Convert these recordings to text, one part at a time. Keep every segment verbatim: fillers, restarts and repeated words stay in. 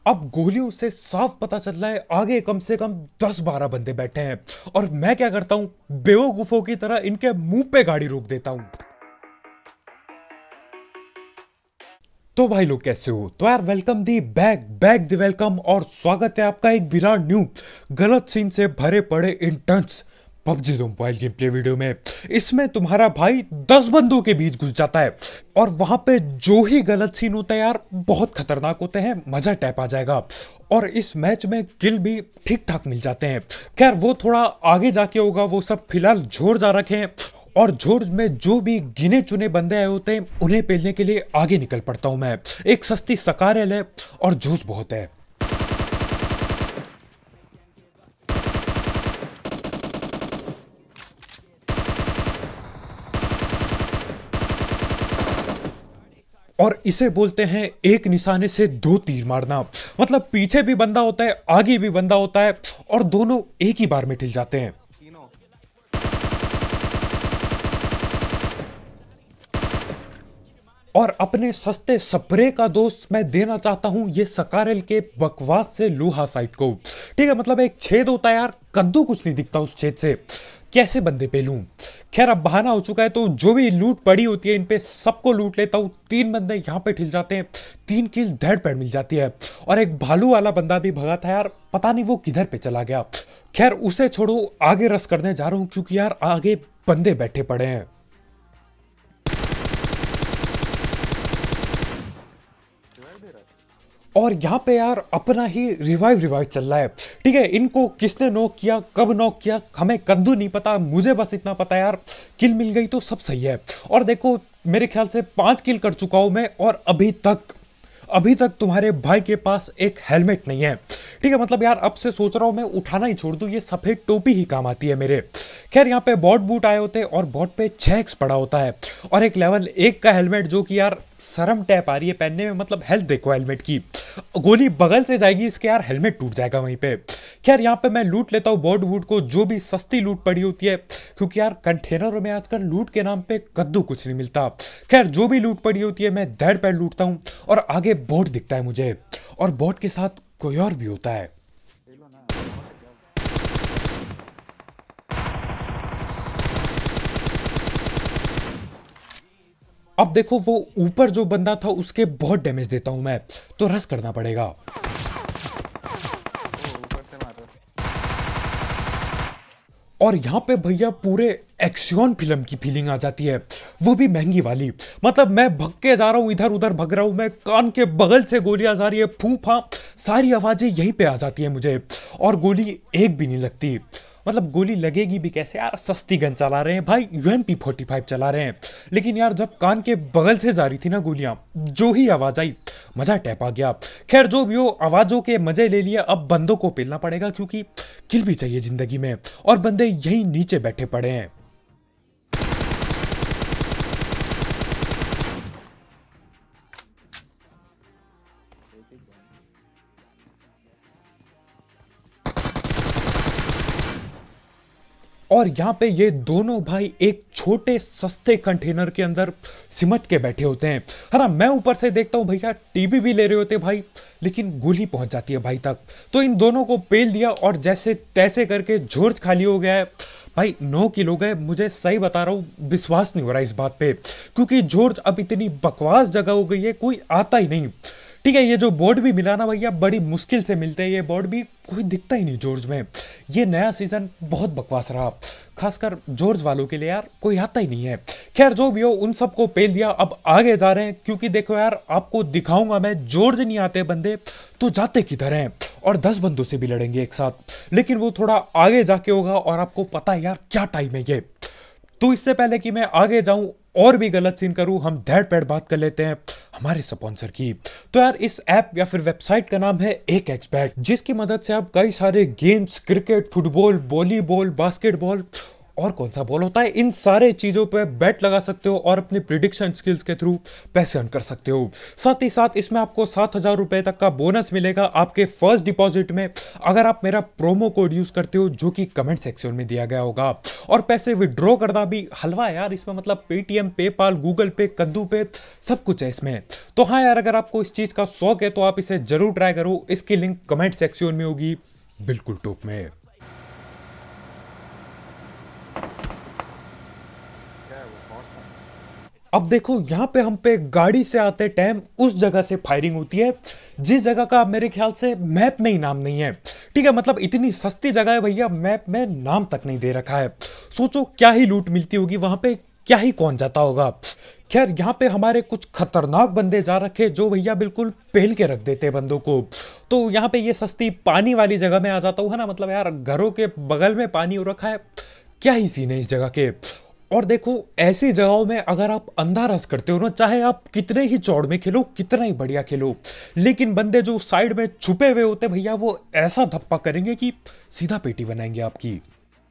अब गोलियों से साफ पता चल रहा है आगे कम से कम दस बारह बंदे बैठे हैं और मैं क्या करता हूं बेवकूफों की तरह इनके मुंह पे गाड़ी रोक देता हूं। तो भाई लोग कैसे हो? तो यार welcome the back back the welcome और स्वागत है आपका एक विराट न्यू गलत सीन से भरे पड़े इंटेंस पबजी दो मोबाइल गेम प्ले वीडियो में। इसमें तुम्हारा भाई दस बंदों के बीच घुस जाता है और वहां पे जो ही गलत सीन होता है यार बहुत खतरनाक होते हैं, मजा टैप आ जाएगा। और इस मैच में किल भी ठीक ठाक मिल जाते हैं। खैर वो थोड़ा आगे जाके होगा, वो सब फिलहाल झोर जा रखे हैं और झोर में जो भी गिने चुने बंदे आए होते हैं उन्हें पेलने के लिए आगे निकल पड़ता हूं मैं। एक सस्ती सकारेल है और जोश बहुत है। और इसे बोलते हैं एक निशाने से दो तीर मारना। मतलब पीछे भी बंदा होता है, आगे भी बंदा होता है और दोनों एक ही बार में ठिल जाते हैं। और अपने सस्ते स्प्रे का दोस्त मैं देना चाहता हूं ये सकारेल के बकवास से लोहा साइड को। ठीक है, मतलब एक छेद होता है यार, कद्दू कुछ नहीं दिखता उस छेद से, कैसे बंदे पे लूं। खैर अब बहाना हो चुका है, तो जो भी लूट पड़ी होती है इन पे सबको लूट लेता हूं। तीन बंदे यहाँ पे ठिल जाते हैं, तीन किल धड़ पैड़ मिल जाती है और एक भालू वाला बंदा भी भगा था यार, पता नहीं वो किधर पे चला गया। खैर उसे छोड़ो, आगे रस करने जा रहा हूं क्योंकि यार आगे बंदे बैठे पड़े हैं। और यहाँ पे यार अपना ही रिवाइव रिवाइव चल रहा है। ठीक है, इनको किसने नॉक किया, कब नॉक किया, हमें कद्दू नहीं पता, मुझे बस इतना पता है यार किल मिल गई तो सब सही है। और देखो मेरे ख्याल से पांच किल कर चुका हूं मैं और अभी तक अभी तक तुम्हारे भाई के पास एक हेलमेट नहीं है। ठीक है, मतलब यार अब से सोच रहा हूं मैं उठाना ही छोड़ दूं, ये सफेद टोपी ही काम आती है मेरे। खैर यहाँ पे बॉट बूट आए होते हैं और बॉट पे छह एक्स पड़ा होता है और एक लेवल एक का हेलमेट जो कि यार शर्म टैप आ रही है पहनने में। मतलब हेल्थ देखो हेलमेट की, गोली बगल से जाएगी इसके यार हेलमेट टूट जाएगा वहीं पे। खैर यहाँ पे मैं लूट लेता हूँ बॉट वूट को, जो भी सस्ती लूट पड़ी होती है, क्योंकि यार कंटेनरों में आजकल लूट के नाम पे कद्दू कुछ नहीं मिलता। खैर जो भी लूट पड़ी होती है मैं धड़ पैर लूटता हूँ और आगे बोट दिखता है मुझे और बोट के साथ कोई और भी होता है। अब देखो वो ऊपर जो बंदा था उसके बहुत डैमेज देता हूं मैं, तो रस करना पड़ेगा। और यहाँ पे भैया पूरे एक्शन फिल्म की फीलिंग आ जाती है, वो भी महंगी वाली। मतलब मैं भग के जा रहा हूँ, इधर उधर भग रहा हूँ मैं, कान के बगल से गोलियां जा रही है, फू फा सारी आवाजें यहीं पे आ जाती है मुझे और गोली एक भी नहीं लगती। मतलब गोली लगेगी भी कैसे यार, सस्ती गन चला रहे हैं भाई, यूएमपी फोर्टी फाइव चला रहे हैं। लेकिन यार जब कान के बगल से जा रही थी ना गोलियां, जो ही आवाज आई मजा टैप आ गया। खैर जो भी हो, आवाजों के मजे ले लिए, अब बंदों को पेलना पड़ेगा क्योंकि किल भी चाहिए जिंदगी में और बंदे यहीं नीचे बैठे पड़े हैं। और यहाँ पे ये दोनों भाई एक छोटे सस्ते कंटेनर के अंदर सिमट के बैठे होते हैं। है ना, मैं ऊपर से देखता हूँ भैया टीवी भी ले रहे होते भाई, लेकिन गोली पहुंच जाती है भाई तक। तो इन दोनों को पेल दिया और जैसे तैसे करके जॉर्ज खाली हो गया है भाई। नौ किलो गए, मुझे सही बता रहा हूँ विश्वास नहीं हो रहा इस बात पे, क्योंकि जॉर्ज अब इतनी बकवास जगह हो गई है, कोई आता ही नहीं। ठीक है, ये जो बोर्ड भी मिला ना भैया, बड़ी मुश्किल से मिलते हैं ये बोर्ड भी, कोई दिखता ही नहीं जॉर्ज में। ये नया सीजन बहुत बकवास रहा, खासकर जॉर्ज वालों के लिए यार, कोई आता ही नहीं है। खैर जो भी हो, उन सबको पेल दिया, अब आगे जा रहे हैं क्योंकि देखो यार आपको दिखाऊंगा मैं, जॉर्ज नहीं आते बंदे तो जाते किधर हैं। और दस बंदों से भी लड़ेंगे एक साथ, लेकिन वो थोड़ा आगे जाके होगा और आपको पता है यार क्या टाइम है ये। तो इससे पहले कि मैं आगे जाऊं और भी गलत सीन करूं, हम धैड़ पैड़ बात कर लेते हैं हमारे स्पॉन्सर की। तो यार इस ऐप या फिर वेबसाइट का नाम है एक एक्स बैट, जिसकी मदद से आप कई सारे games, cricket, football, volleyball, basketball और कौन सा बॉल होता है, इन सारे चीजों पे बेट लगा सकते हो और अपनी प्रिडिक्शन स्किल्स के थ्रू पैसे अर्न कर सकते हो। साथ ही साथ इसमें आपको सात हजार रुपए तक का बोनस मिलेगा आपके फर्स्ट डिपॉजिट में, अगर आप मेरा प्रोमो कोड यूज करते हो जो कि कमेंट सेक्शन में दिया गया होगा। और पैसे विड्रॉ करना भी हलवा है यार इसमें, मतलब पेटीएम, पेपाल, गूगल पे, कद्दू पे, सब कुछ है इसमें। तो हाँ यार, अगर आपको इस चीज का शौक है तो आप इसे जरूर ट्राई करो। इसकी लिंक कमेंट सेक्शन में होगी, बिल्कुल टॉप में। अब देखो यहाँ पे हम पे गाड़ी से आते टाइम उस जगह से फायरिंग होती है जिस जगह का मेरे ख्याल से मैप में ही नाम नहीं है। ठीक है, मतलब इतनी सस्ती जगह है भैया, मैप में नाम तक नहीं दे रखा है। सोचो क्या ही लूट मिलती होगी वहां पे, क्या ही कौन जाता होगा। खैर यहाँ पे हमारे कुछ खतरनाक बंदे जा रखे जो भैया बिल्कुल पहल के रख देते बंदों को। तो यहाँ पे ये सस्ती पानी वाली जगह में आ जाता हूँ, है ना, मतलब यार घरों के बगल में पानी हो रखा है, क्या ही सीन है इस जगह के। और देखो ऐसी जगहों में अगर आप अंधा रस करते हो ना, चाहे आप कितने ही चौड़ में खेलो, कितना ही बढ़िया खेलो, लेकिन बंदे जो साइड में छुपे हुए होते भैया वो ऐसा धप्पा करेंगे कि सीधा पेटी बनाएंगे आपकी।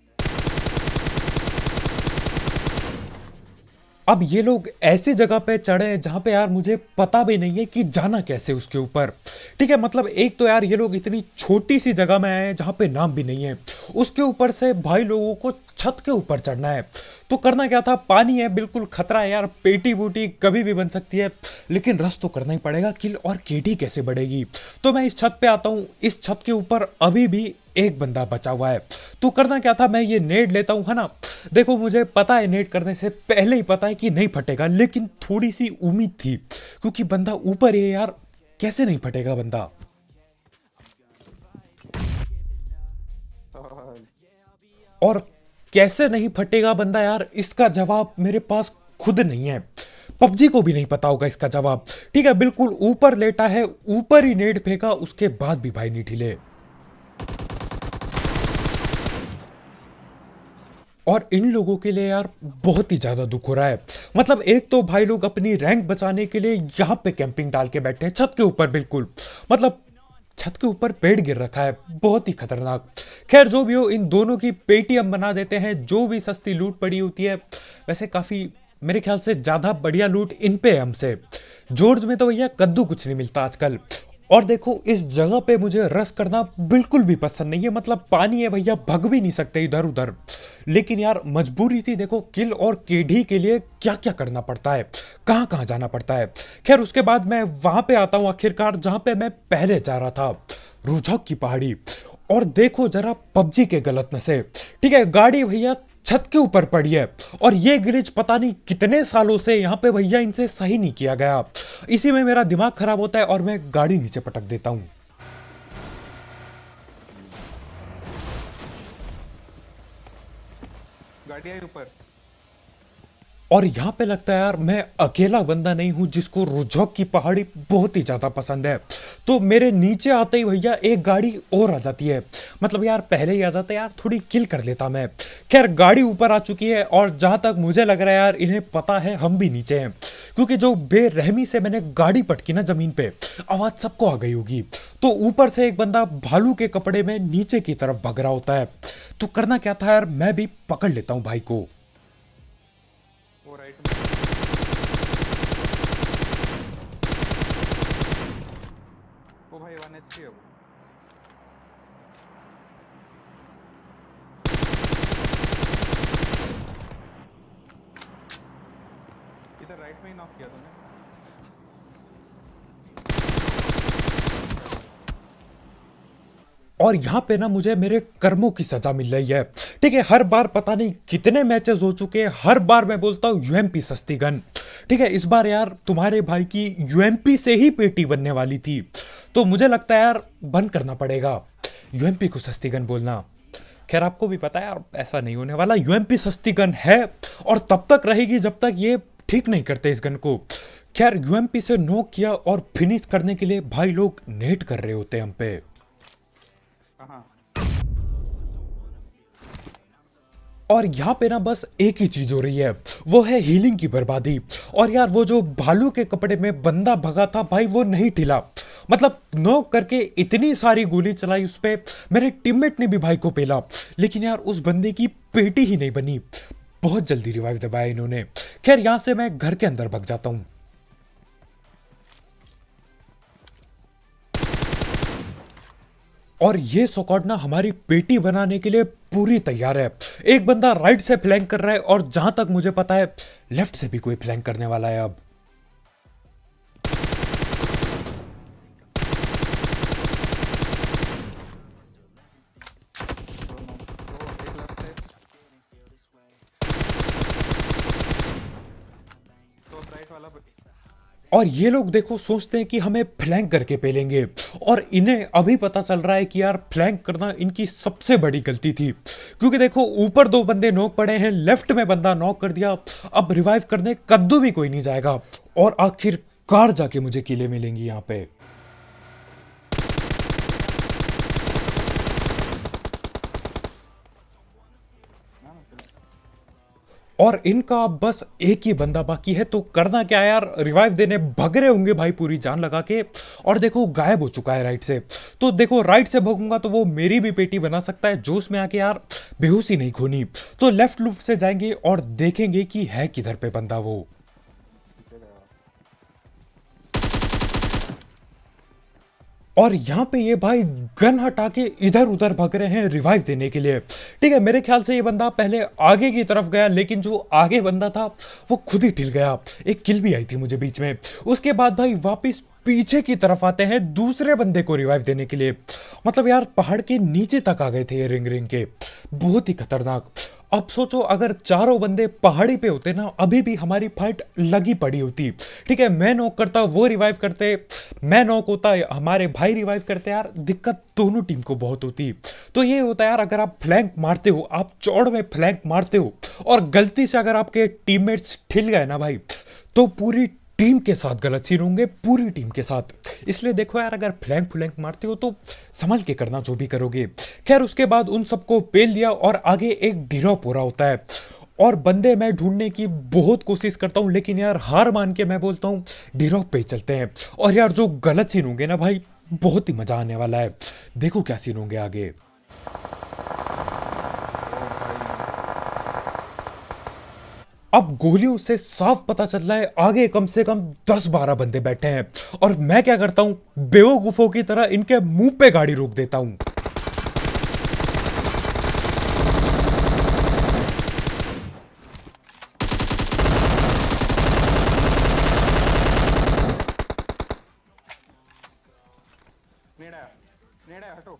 अब ये लोग ऐसी जगह पे चढ़े जहां पे यार मुझे पता भी नहीं है कि जाना कैसे उसके ऊपर। ठीक है, मतलब एक तो यार ये लोग इतनी छोटी सी जगह में आए हैं जहां पे नाम भी नहीं है, उसके ऊपर से भाई लोगों को छत के ऊपर चढ़ना है। तो करना क्या था, पानी है, बिल्कुल खतरा है यार, पेटी बूटी कभी भी बन सकती है, लेकिन रस तो करना ही पड़ेगा। किल और केटी कैसे बढ़ेगी। तो मैं इस छत पे आता हूँ, इस छत के ऊपर अभी भी एक बंदा बचा हुआ है। तो करना क्या था, मैं ये नेट लेता हूँ, है ना। देखो मुझे पता है नेट करने से पहले ही पता है कि नहीं फटेगा, लेकिन थोड़ी सी उम्मीद थी क्योंकि बंदा ऊपर है यार, कैसे नहीं फटेगा बंदा। और कैसे नहीं फटेगा बंदा यार, इसका जवाब मेरे पास खुद नहीं है, पबजी को भी नहीं पता होगा इसका जवाब। ठीक है, बिल्कुल ऊपर लेटा है, ऊपर ही नेट फेंका, उसके बाद भी भाई नहीं ढीले। और इन लोगों के लिए यार बहुत ही ज्यादा दुख हो रहा है। मतलब एक तो भाई लोग अपनी रैंक बचाने के लिए यहां पे कैंपिंग डाल के बैठे हैं छत के ऊपर, बिल्कुल मतलब छत के ऊपर पेड़ गिर रखा है, बहुत ही खतरनाक। खैर जो भी हो, इन दोनों की पेटीएम बना देते हैं, जो भी सस्ती लूट पड़ी होती है। वैसे काफी मेरे ख्याल से ज्यादा बढ़िया लूट इन पे है हमसे। जॉर्ज में तो भैया कद्दू कुछ नहीं मिलता आजकल। और देखो इस जगह पे मुझे रस करना बिल्कुल भी पसंद नहीं है, मतलब पानी है भैया, भग भी नहीं सकते इधर उधर, लेकिन यार मजबूरी थी। देखो किल और केडी के लिए क्या क्या करना पड़ता है, कहां कहां जाना पड़ता है। खैर उसके बाद मैं वहां पे आता हूं आखिरकार जहां पे मैं पहले जा रहा था, रोजक की पहाड़ी। और देखो जरा पबजी के गलत नशे। ठीक है, गाड़ी भैया छत के ऊपर पड़ी है और ये ग्लिच पता नहीं कितने सालों से यहाँ पे भैया इनसे सही नहीं किया गया। इसी में मेरा दिमाग खराब होता है और मैं गाड़ी नीचे पटक देता हूं। गाड़ी आई ऊपर। और यहाँ पे लगता है यार मैं अकेला बंदा नहीं हूं जिसको रोजक की पहाड़ी बहुत ही ज्यादा पसंद है। तो मेरे नीचे आते ही भैया एक गाड़ी और आ जाती है, मतलब यार पहले ही आ जाता है यार, थोड़ी किल कर लेता मैं। खैर गाड़ी ऊपर आ चुकी है और जहां तक मुझे लग रहा है यार इन्हें पता है हम भी नीचे हैं, क्योंकि जो बेरहमी से मैंने गाड़ी पटकी ना जमीन पे, आवाज सबको आ गई होगी। तो ऊपर से एक बंदा भालू के कपड़े में नीचे की तरफ भग रहा होता है। तो करना क्या था यार, मैं भी पकड़ लेता हूँ भाई को। वो राइट में। ओ भाई वन एचपी है वो। इधर राइट में ही नॉक किया तूने। और यहाँ पे ना मुझे मेरे कर्मों की सजा मिल रही है। ठीक है, हर बार पता नहीं कितने मैचेस हो चुके हैं, हर बार मैं बोलता हूँ यूएमपी सस्ती गन। ठीक है, इस बार यार तुम्हारे भाई की यूएमपी से ही पेटी बनने वाली थी, तो मुझे लगता है यार बंद करना पड़ेगा यूएमपी को सस्ती गन बोलना। खैर आपको भी पता है यार ऐसा नहीं होने वाला, यूएमपी सस्ती गन है और तब तक रहेगी जब तक ये ठीक नहीं करते इस गन को। खैर यूएमपी से नॉक किया और फिनिश करने के लिए भाई लोग नेट कर रहे होते हैं हम पे। कहाँ? और यहाँ पे ना बस एक ही चीज हो रही है, वो है हीलिंग की बर्बादी। और यार वो जो भालू के कपड़े में बंदा भगा था भाई, वो नहीं ठिला। मतलब नॉक करके इतनी सारी गोली चलाई उस पे, मेरे टीममेट ने भी भाई को पेला, लेकिन यार उस बंदे की पेटी ही नहीं बनी। बहुत जल्दी रिवाइव दबाया इन्होंने। खैर यहां से मैं घर के अंदर भाग जाता हूं। और ये स्क्वाड ना हमारी पेटी बनाने के लिए पूरी तैयार है। एक बंदा राइट से फ्लैंक कर रहा है और जहां तक मुझे पता है लेफ्ट से भी कोई फ्लैंक करने वाला है अब। और ये लोग देखो सोचते हैं कि हमें फ्लैंक करके पेलेंगे, और इन्हें अभी पता चल रहा है कि यार फ्लैंक करना इनकी सबसे बड़ी गलती थी। क्योंकि देखो ऊपर दो बंदे नॉक पड़े हैं, लेफ्ट में बंदा नॉक कर दिया, अब रिवाइव करने कद्दू भी कोई नहीं जाएगा, और आखिरकार जाके मुझे किले मिलेंगी यहाँ पे। और इनका बस एक ही बंदा बाकी है, तो करना क्या है यार, रिवाइव देने भग रहे होंगे भाई पूरी जान लगा के। और देखो गायब हो चुका है राइट से, तो देखो राइट से भोगूंगा तो वो मेरी भी पेटी बना सकता है, जोश में आके यार बेहोशी नहीं खोनी। तो लेफ्ट लुफ्ट से जाएंगे और देखेंगे कि है किधर पे बंदा वो। और यहाँ पे ये भाई गन हटा के इधर उधर भग रहे हैं रिवाइव देने के लिए। ठीक है, मेरे ख्याल से ये बंदा पहले आगे की तरफ गया, लेकिन जो आगे बंदा था वो खुद ही ठिल गया। एक किल भी आई थी मुझे बीच में। उसके बाद भाई वापस पीछे की तरफ आते हैं दूसरे बंदे को रिवाइव देने के लिए। मतलब यार पहाड़ के नीचे तक आ गए थे ये रिंग रिंग के, बहुत ही खतरनाक। अब सोचो अगर चारों बंदे पहाड़ी पे होते ना, अभी भी हमारी फाइट लगी पड़ी होती। ठीक है, मैं नॉक करता, वो रिवाइव करते, मैं नॉक होता, हमारे भाई रिवाइव करते, यार दिक्कत दोनों टीम को बहुत होती। तो ये होता है यार, अगर आप फ्लैंक मारते हो, आप चौड़ में फ्लैंक मारते हो और गलती से अगर आपके टीममेट्स ठिल गए ना भाई, तो पूरी टीम के साथ गलत सीन होंगे, पूरी टीम के साथ। इसलिए देखो यार, अगर फ्लैंक फ्लैंक मारते हो तो संभल के करना जो भी करोगे। खैर उसके बाद उन सबको पेल दिया और आगे एक ड्रॉप हो रहा होता है, और बंदे मैं ढूंढने की बहुत कोशिश करता हूं, लेकिन यार हार मान के मैं बोलता हूं ड्रॉप पे ही चलते हैं। और यार जो गलत सीन होंगे ना भाई, बहुत ही मजा आने वाला है। देखो क्या सीन होंगे आगे। अब गोलियों से साफ पता चल रहा है आगे कम से कम दस बारह बंदे बैठे हैं, और मैं क्या करता हूं, बेवकूफों की तरह इनके मुंह पे गाड़ी रोक देता हूं। नेड़ा नेड़ा हटो।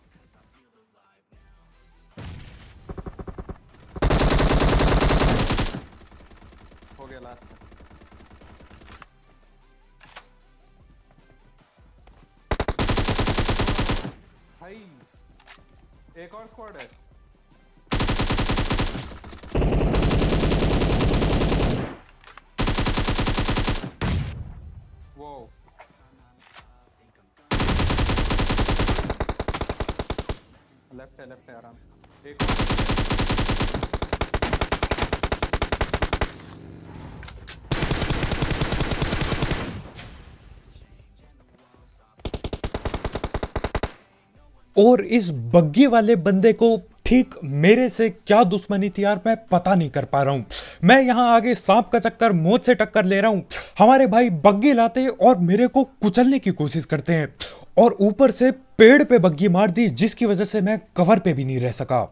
हो गया लास्ट। भाई एक और स्क्वाड है। वो लेफ्ट है, लेफ्ट है आराम से। एक और और इस बग्गी वाले बंदे को ठीक मेरे से क्या दुश्मनी थी यार, मैं पता नहीं कर पा रहा हूं। मैं यहां आगे सांप का चक्कर, मौत से टक्कर ले रहा हूं, हमारे भाई बग्गी लाते और मेरे को कुचलने की कोशिश करते हैं, और ऊपर से पेड़ पे बग्गी मार दी, जिसकी वजह से मैं कवर पे भी नहीं रह सका।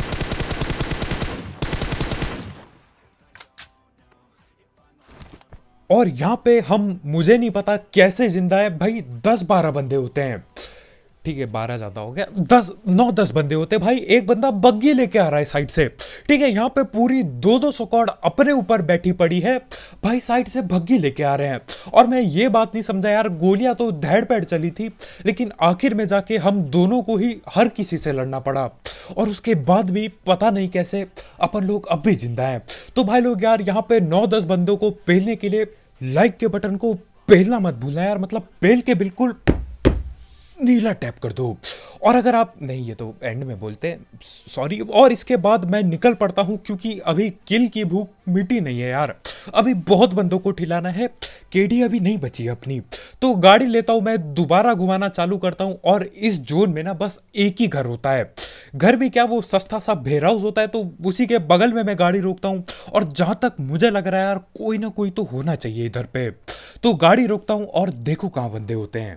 और यहां पे हम, मुझे नहीं पता कैसे जिंदा है भाई, दस बारह बंदे होते हैं। ठीक है, बारह ज्यादा हो गया, दस नौ दस बंदे होते भाई। एक बंदा बग्गी लेके आ रहा है साइड से। ठीक है, यहाँ पे पूरी दो दो स्क्वाड अपने ऊपर बैठी पड़ी है भाई, साइड से बग्गी लेके आ रहे हैं। और मैं ये बात नहीं समझा यार, गोलियां तो धैड़ पैड़ चली थी, लेकिन आखिर में जाके हम दोनों को ही हर किसी से लड़ना पड़ा, और उसके बाद भी पता नहीं कैसे अपन लोग अब भी जिंदा हैं। तो भाई लोग यार, यहाँ पे नौ दस बंदों को पेलने के लिए लाइक के बटन को पेलना मत भूलना यार, मतलब पेल के बिल्कुल नीला टैप कर दो। और अगर आप नहीं, ये तो एंड में बोलते हैं, सॉरी। और इसके बाद मैं निकल पड़ता हूँ क्योंकि अभी किल की भूख मिटी नहीं है यार, अभी बहुत बंदों को ठिलाना है, केडी अभी नहीं बची अपनी। तो गाड़ी लेता हूँ मैं, दोबारा घुमाना चालू करता हूँ। और इस जोन में ना बस एक ही घर होता है, घर भी क्या, वो सस्ता सा वेयर हाउस होता है, तो उसी के बगल में मैं गाड़ी रोकता हूँ। और जहाँ तक मुझे लग रहा है यार, कोई ना कोई तो होना चाहिए इधर पे, तो गाड़ी रोकता हूँ और देखो कहाँ बंदे होते हैं।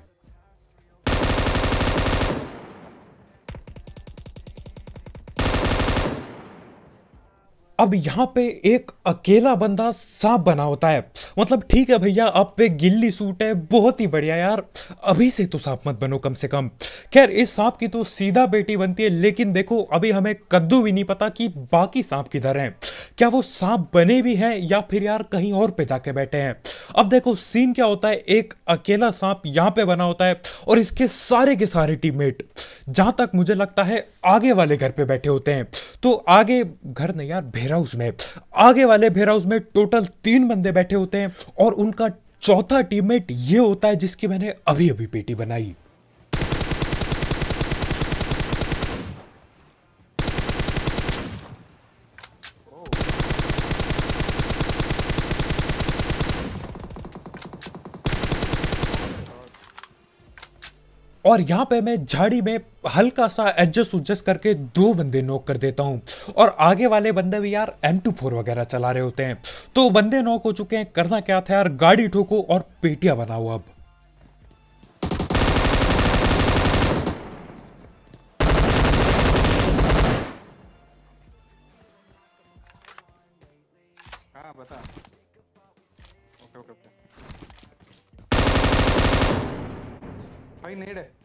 अब यहाँ पे एक अकेला बंदा सांप बना होता है। मतलब ठीक है भैया, आप पे गिल्ली सूट है, बहुत ही बढ़िया यार, अभी से तो सांप मत बनो कम से कम। खैर, इस सांप की तो सीधा बेटी बनती है, लेकिन देखो अभी हमें कद्दू भी नहीं पता कि बाकी सांप किधर हैं, क्या वो सांप बने भी हैं या फिर यार कहीं और पे जाके बैठे हैं। अब देखो सीन क्या होता है, एक अकेला सांप यहाँ पे बना होता है और इसके सारे के सारे टीममेट जहां तक मुझे लगता है आगे वाले घर पे बैठे होते हैं। तो आगे घर नहीं यार, वेयर हाउस में, आगे वाले वेयर हाउस में टोटल तीन बंदे बैठे होते हैं और उनका चौथा टीममेट ये होता है जिसकी मैंने अभी अभी पेटी बनाई। और यहां पे मैं झाड़ी में हल्का सा एडजस्ट उडजस्ट करके दो बंदे नॉक कर देता हूं। और आगे वाले बंदे भी यार एम टू फोर वगैरह चला रहे होते हैं। तो बंदे नॉक हो चुके हैं, करना क्या था यार, गाड़ी ठोको और पेटियां बनाओ। अब हाँ बता। ओके ओके ओके भाई, नेड है।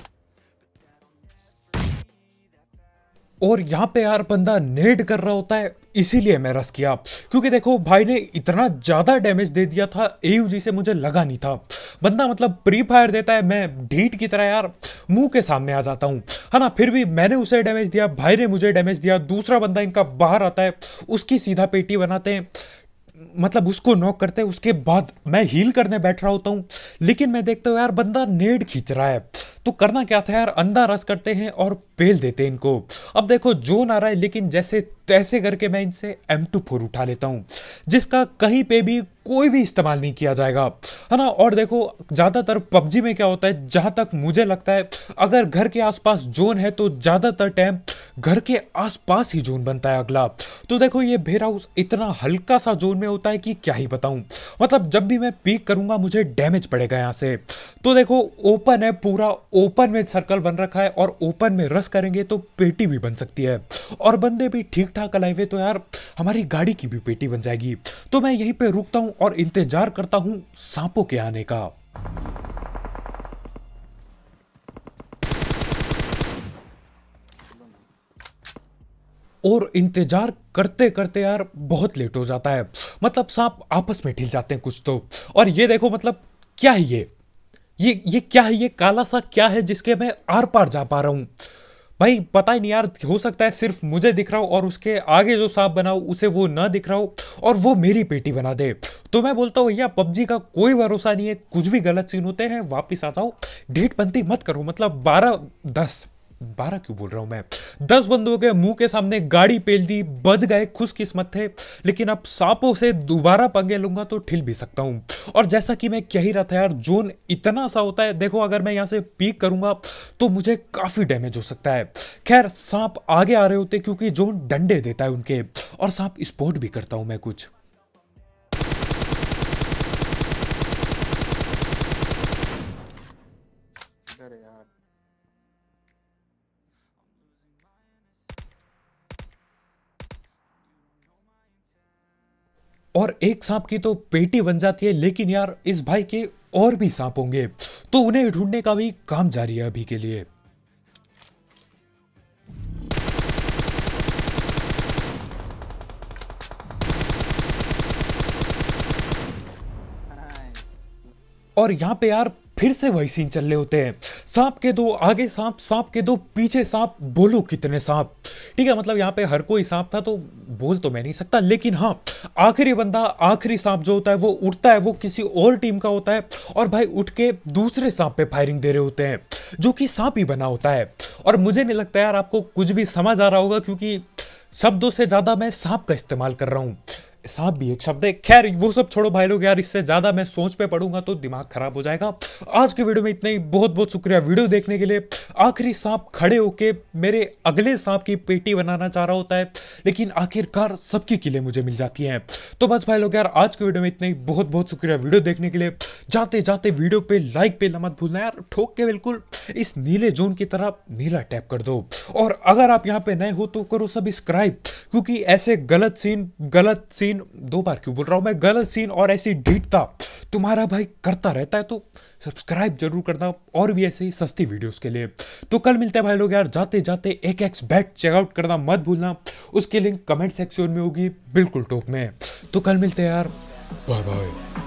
और यहाँ पे यार बंदा नेड कर रहा होता है, इसीलिए मैं रस किया, क्योंकि देखो भाई ने इतना ज्यादा डैमेज दे दिया था, एयूजी से मुझे लगा नहीं था। बंदा मतलब प्री फायर देता है, मैं ढीठ की तरह यार मुंह के सामने आ जाता हूँ, है ना। फिर भी मैंने उसे डैमेज दिया, भाई ने मुझे डैमेज दिया। दूसरा बंदा इनका बाहर आता है, उसकी सीधा पेटी बनाते हैं, मतलब उसको नॉक करते हैं। उसके बाद मैं हील करने बैठ रहा होता हूँ, लेकिन मैं देखता हूँ यार बंदा नेड खींच रहा है। तो करना क्या था यार, अंधा रस करते हैं और पेल देते हैं इनको। अब देखो जोन आ रहा है, लेकिन जैसे तैसे करके मैं इनसे एम टू फोर उठा लेता हूँ, जिसका कहीं पे भी कोई भी इस्तेमाल नहीं किया जाएगा, है ना। और देखो ज़्यादातर पबजी में क्या होता है, जहाँ तक मुझे लगता है, अगर घर के आसपास जोन है तो ज़्यादातर टाइम घर के आसपास ही जोन बनता है अगला। तो देखो ये वेयर हाउस इतना हल्का सा जोन में होता है कि क्या ही बताऊँ। मतलब जब भी मैं पीक करूँगा मुझे डैमेज पड़ेगा यहाँ से। तो देखो ओपन है, पूरा ओपन में सर्कल बन रखा है, और ओपन में रस करेंगे तो पेटी भी बन सकती है, और बंदे भी ठीक ठाक अलाइव है, तो यार हमारी गाड़ी की भी पेटी बन जाएगी। तो मैं यहीं पे रुकता हूँ और इंतजार करता हूँ सांपों के आने का। और इंतजार करते करते यार बहुत लेट हो जाता है, मतलब सांप आपस में ठिल जाते हैं कुछ तो। और ये देखो मतलब क्या है ये ये ये क्या है, ये काला सा क्या है जिसके मैं आर पार जा पा रहा हूं। भाई पता ही नहीं यार, हो सकता है सिर्फ मुझे दिख रहा हो और उसके आगे जो सांप बना हो उसे वो ना दिख रहा हो, और वो मेरी पेटी बना दे। तो मैं बोलता हूँ भैया पबजी का कोई भरोसा नहीं है, कुछ भी गलत सीन होते हैं, वापिस आ जाओ, ढीठ बनती मत करो। मतलब बारह दस बारह क्यों बोल रहा हूं मैं, दस बंदों के मुंह के सामने गाड़ी पेल दी, बच गए, खुशकिस्मत थे। लेकिन अब सांपों से दोबारा पंगे लूंगा तो ठिल भी सकता हूं। और जैसा कि मैं कह ही रहा था यार, जोन इतना सा होता है, देखो अगर मैं यहां से पीक करूंगा तो मुझे काफी डैमेज हो सकता है। खैर सांप आगे आ रहे होते क्योंकि जोन डंडे देता है उनके, और सांप स्पॉट भी करता हूं मैं कुछ। अरे यार और एक सांप की तो पेटी बन जाती है, लेकिन यार इस भाई के और भी सांप होंगे, तो उन्हें ढूंढने का भी काम जारी है अभी के लिए। और यहाँ पे यार फिर से वही सीन चल रहे होते हैं, सांप के दो आगे सांप, सांप के दो पीछे सांप, बोलो कितने सांप। ठीक है, मतलब यहाँ पे हर कोई सांप था तो बोल तो मैं नहीं सकता, लेकिन हाँ आखिरी बंदा, आखिरी सांप जो होता है वो उठता है, वो किसी और टीम का होता है और भाई उठ के दूसरे सांप पे फायरिंग दे रहे होते हैं जो कि सांप ही बना होता है। और मुझे नहीं लगता यार आपको कुछ भी समझ आ रहा होगा, क्योंकि शब्दों से ज्यादा मैं सांप का इस्तेमाल कर रहा हूं। सांप भी एक शब्द है, खैर वो सब छोड़ो भाई लोग यार, इससे ज्यादा मैं सोच पे पड़ूंगा तो दिमाग खराब हो जाएगा। आज के वीडियो में इतना ही, बहुत बहुत शुक्रिया वीडियो देखने के लिए। आखिरी सांप खड़े होके मेरे अगले सांप की पेटी बनाना चाह रहा होता है, लेकिन आखिरकार सबकी किले मुझे मिल जाती हैं। तो बस भाई लोग यार आज के वीडियो में इतना ही, बहुत बहुत शुक्रिया वीडियो देखने के लिए। जाते जाते वीडियो पे लाइक पे मत भूलना यार, ठोक के बिल्कुल इस नीले जोन की तरह नीला टैप कर दो। और अगर आप यहाँ पे नए हो तो करो सब्सक्राइब, क्योंकि ऐसे गलत सीन गलत सीन दो बार क्यों बोल रहा हूं मैं, गलत सीन और ऐसी ढीठता तुम्हारा भाई करता रहता है, तो सब्सक्राइब जरूर करना और भी ऐसे ही सस्ती वीडियोस के लिए। तो कल मिलते हैं भाई लोग यार, जाते जाते एक एक्स बैट चेकआउट करना मत भूलना, उसकी लिंक कमेंट सेक्शन में होगी बिल्कुल टॉप में। तो कल मिलते हैं यार, बाय बाय।